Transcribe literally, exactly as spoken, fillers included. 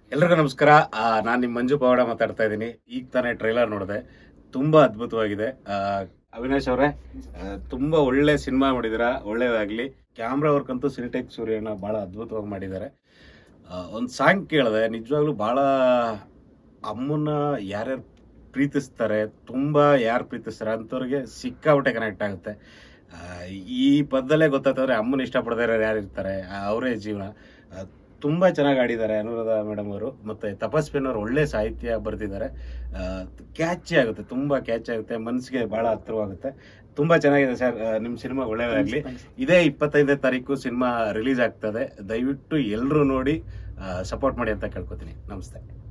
ಎಲ್ರಿಗೂ ನಮಸ್ಕಾರ. ನಾನು ನಿಮ್ಮ ಮಂಜು ಪವಾಡ ಮಾತಾಡ್ತಾ ಇದ್ದೀನಿ. ಈಗ ತಾನೇ ಟ್ರೈಲರ್ ನೋಡಿದೆ, ತುಂಬ ಅದ್ಭುತವಾಗಿದೆ. ಅವಿನಾಶ್ ಅವರೇ, ತುಂಬ ಒಳ್ಳೆ ಸಿನಿಮಾ ಮಾಡಿದ್ದೀರಾ, ಒಳ್ಳೇದಾಗಲಿ. ಕ್ಯಾಮ್ರಾ ವರ್ಕ್ ಅಂತೂ ಸಿನಿಟೆಕ್ ಸೂರ್ಯನ ಭಾಳ ಅದ್ಭುತವಾಗಿ ಮಾಡಿದ್ದಾರೆ. ಒಂದು ಸಾಂಗ್ ಕೇಳಿದೆ, ನಿಜವಾಗ್ಲೂ ಭಾಳ ಅಮ್ಮನ ಯಾರ್ಯಾರು ಪ್ರೀತಿಸ್ತಾರೆ, ತುಂಬ ಯಾರು ಪ್ರೀತಿಸ್ತಾರೆ ಅಂಥವ್ರಿಗೆ ಸಿಕ್ಕಾಬಿಟ್ಟೆ ಕನೆಕ್ಟ್ ಆಗುತ್ತೆ. ಈ ಪದದಲ್ಲೇ ಗೊತ್ತಾಗ್ತಂದ್ರೆ ಅಮ್ಮನ ಇಷ್ಟಪಡದೇ ಯಾರು ಇರ್ತಾರೆ, ಅವರೇ ಜೀವನ. ತುಂಬ ಚೆನ್ನಾಗಿ ಆಡಿದ್ದಾರೆ ಅನುರಾಧ ಮೇಡಮ್ ಅವರು. ಮತ್ತು ತಪಸ್ವಿನವರು ಒಳ್ಳೆ ಸಾಹಿತ್ಯ ಬರೆದಿದ್ದಾರೆ. ಕ್ಯಾಚಿ ಆಗುತ್ತೆ, ತುಂಬ ಕ್ಯಾಚಿ ಆಗುತ್ತೆ, ಮನಸ್ಸಿಗೆ ಭಾಳ ಹತ್ತಿರವಾಗುತ್ತೆ. ತುಂಬ ಚೆನ್ನಾಗಿದೆ ಸರ್, ನಿಮ್ಮ ಸಿನಿಮಾ ಒಳ್ಳೆಯದಾಗಲಿ. ಇದೇ ಇಪ್ಪತ್ತೈದನೇ ತಾರೀಕು ಸಿನಿಮಾ ರಿಲೀಸ್ ಆಗ್ತದೆ. ದಯವಿಟ್ಟು ಎಲ್ಲರೂ ನೋಡಿ ಸಪೋರ್ಟ್ ಮಾಡಿ ಅಂತ ಕೇಳ್ಕೊತೀನಿ. ನಮಸ್ತೆ.